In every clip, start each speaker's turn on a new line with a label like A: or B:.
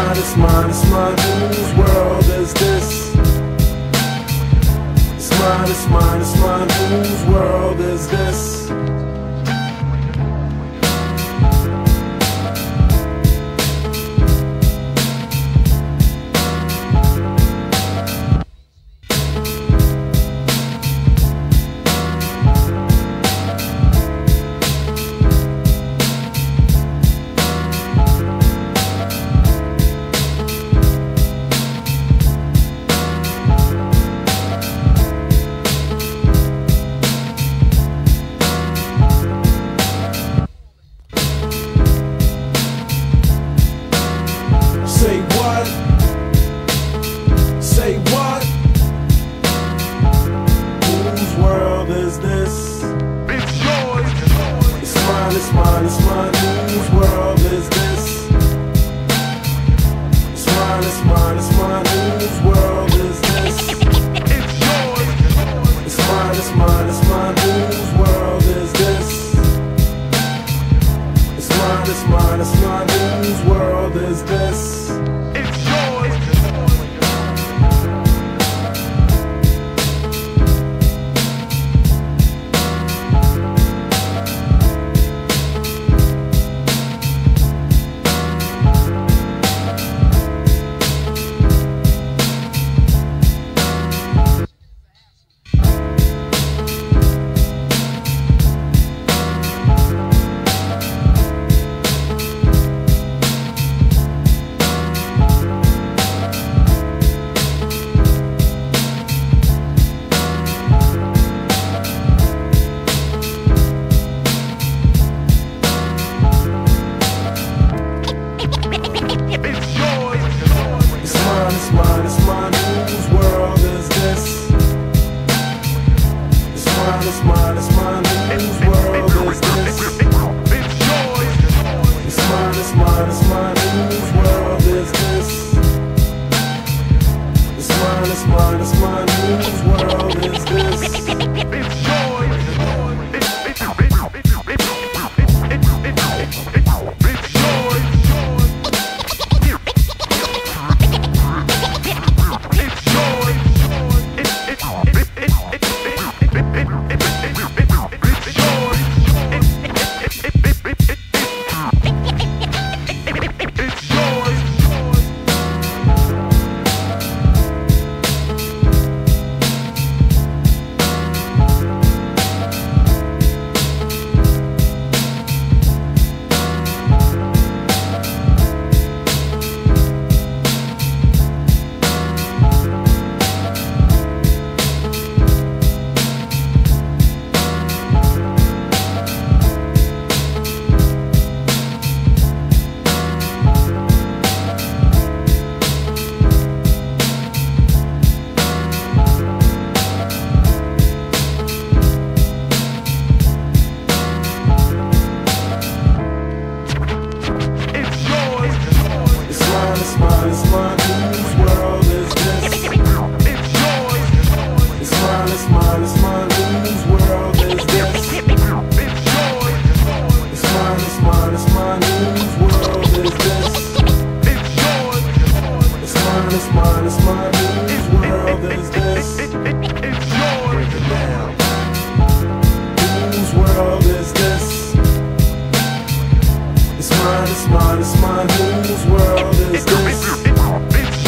A: It's mine, it's mine, whose world is this? It's mine, it's mine, it's mine, whose world is this? Say what? Say what? Whose world is this?
B: It's yours.
A: It's mine, it's mine, it's mine. Whose world is this? It's mine, it's mine, it's mine. Whose world is this?
B: It's yours.
A: It's mine, it's mine, it's mine. Whose world is this? It's mine, it's mine, it's mine. Whose world is this?
B: It's yours.
A: It's mine, it's mine, whose world is this? It's mine, it's mine, it's mine, whose world is this?
B: It's yours.
A: It's mine, it's mine, it's mine, whose world is this? It's mine, it's mine, it's mine, whose world is this?
B: It's yours.
A: It's mine, it's mine, whose world is this?
B: It's yours.
A: It's mine, it's mine, it's mine, whose world is this?
B: It's yours.
A: It's mine, it's mine, it's mine, whose world is this?
B: It's yours.
A: It's mine, it's mine, it's mine, whose world is this?
B: It's yours.
A: Whose world is this? It's mine, it's mine, it's mine, whose world is this?
B: It's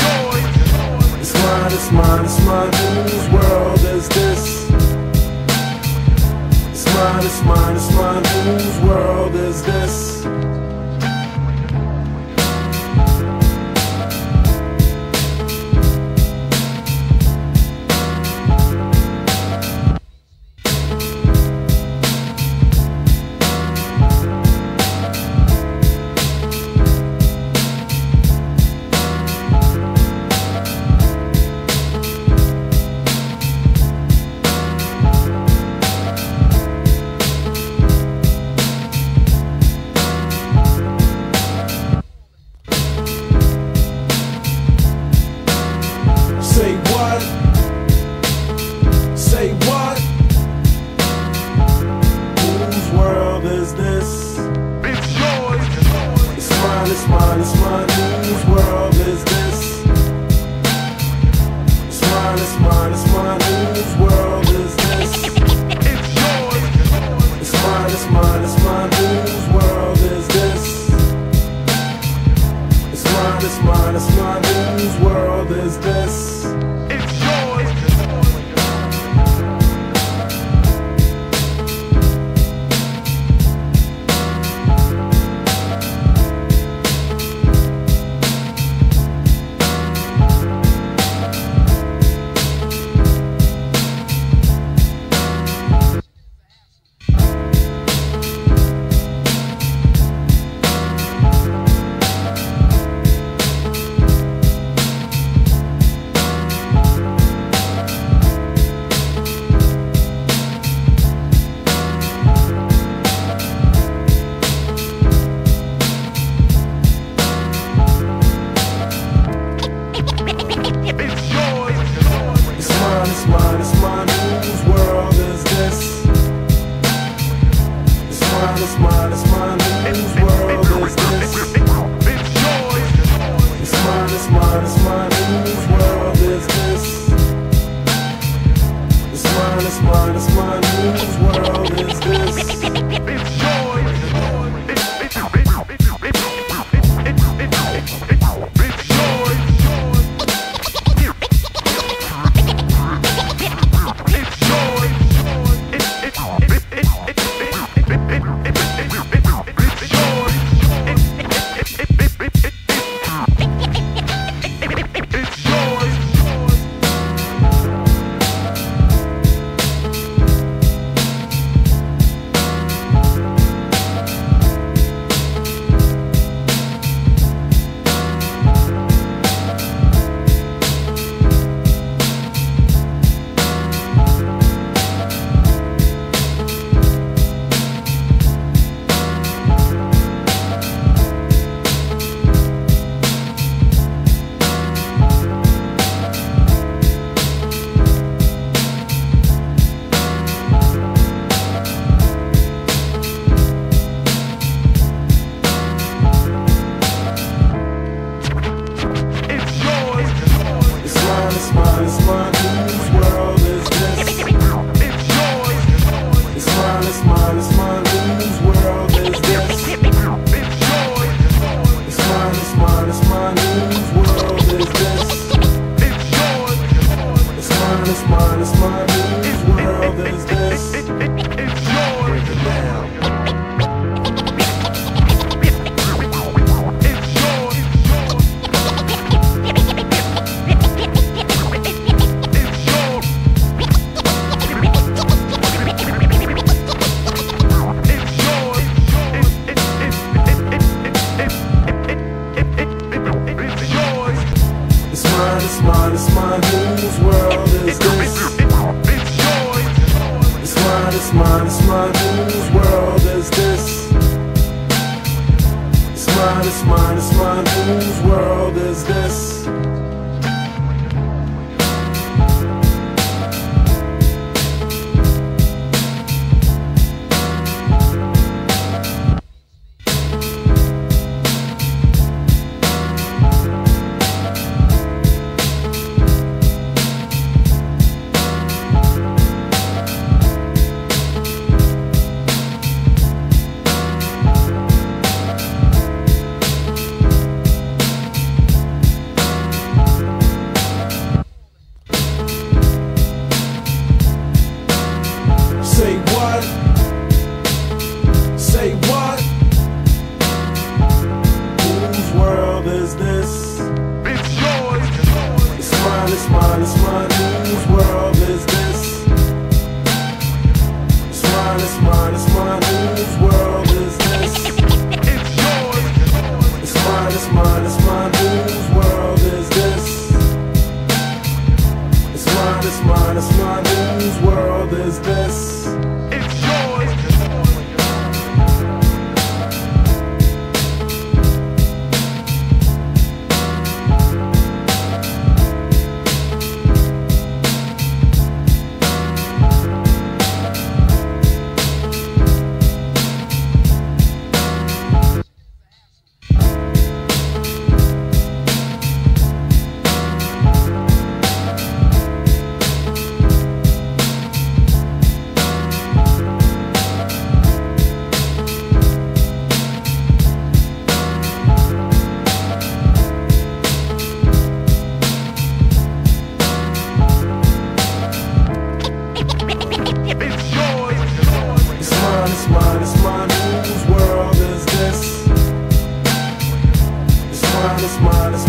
A: it's mine, it's mine. Whose world is this?
B: It's yours.
A: It's mine, it's mine. Whose world is this? It's mine, it's mine, it's mine. Whose world is this? It's mine, it's mine, it's mine. Whose world is this? It's mine, it's mine, it's mine. Whose world is this? It's mine, it's mine. Whose world is this? It's mine, it's mine, it's mine. Whose world is this? It's mine, it's mine, it's mine. Whose world is this? It's mine, it's mine, it's mine. Whose world is this? Break it down. It's mine, it's mine. Whose world is this? It's mine, it's mine, it's mine. Whose world is this? It's mine, it's mine, it's mine. Whose world is this?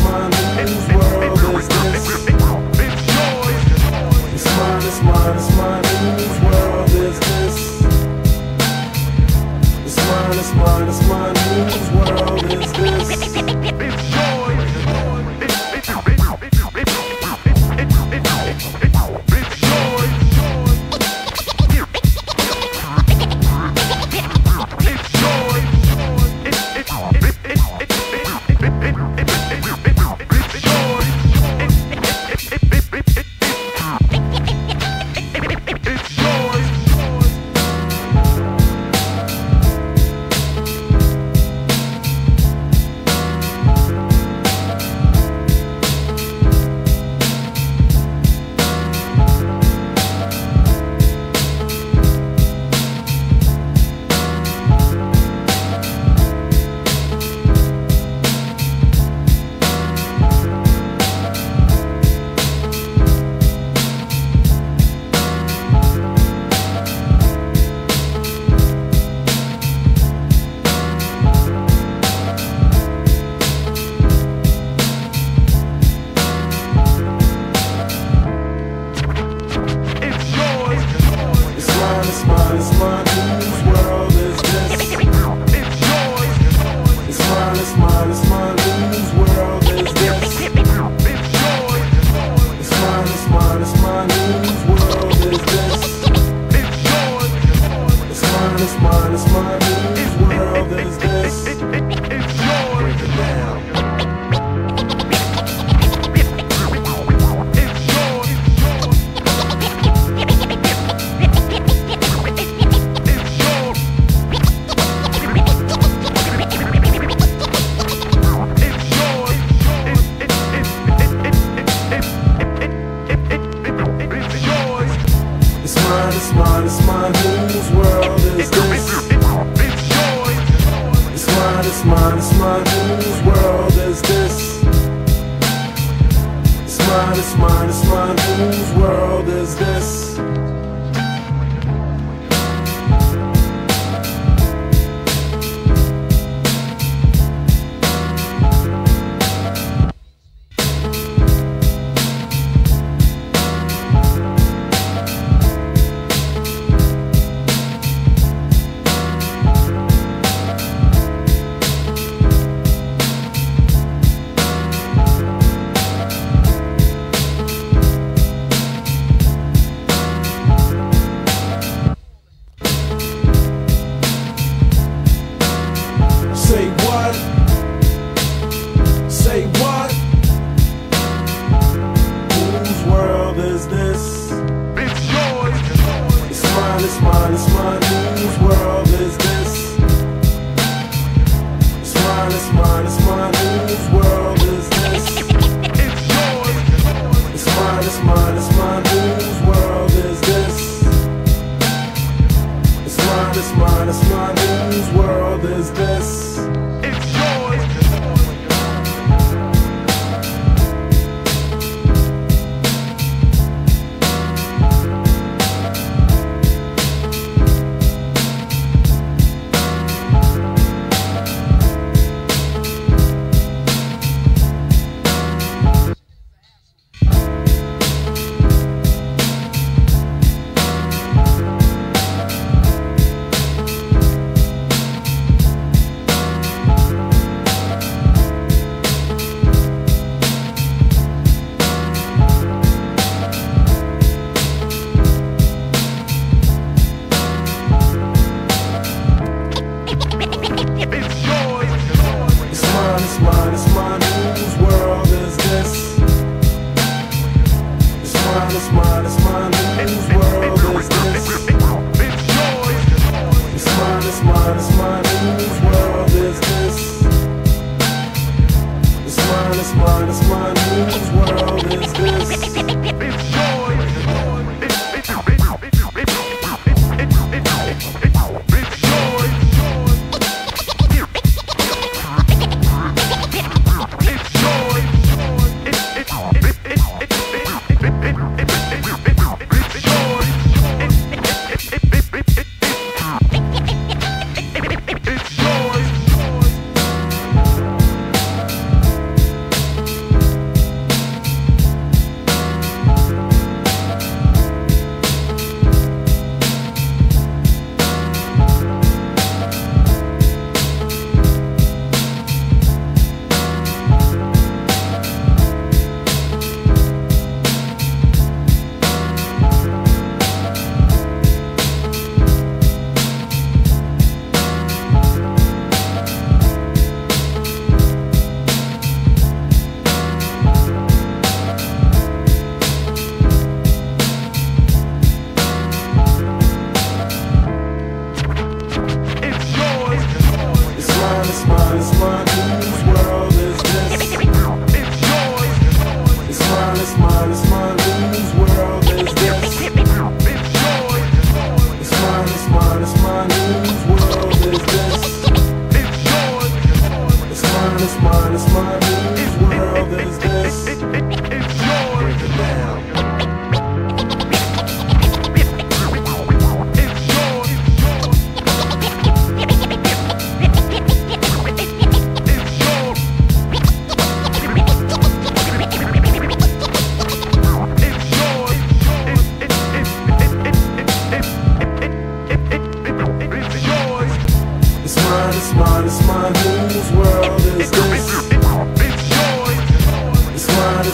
A: mine, whose world is this? It's mine, it's mine, it's mine, whose world is this? It's mine, it's mine, it's mine, whose world is this?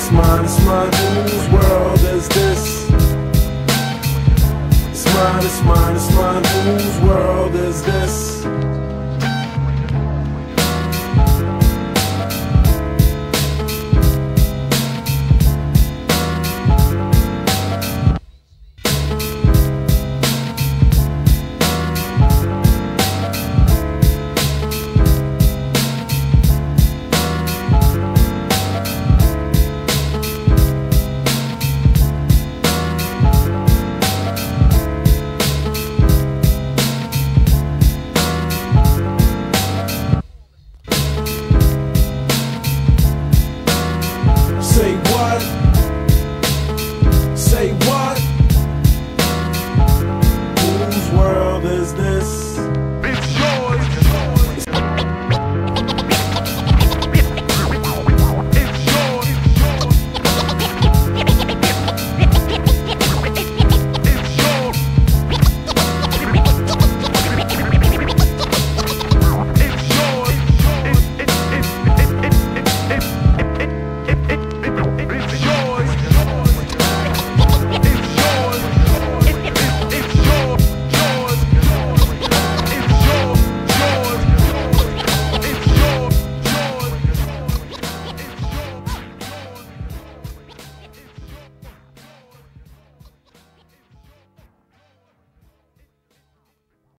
A: it's mine, it's mine. Whose world is this? It's mine, it's mine, it's mine.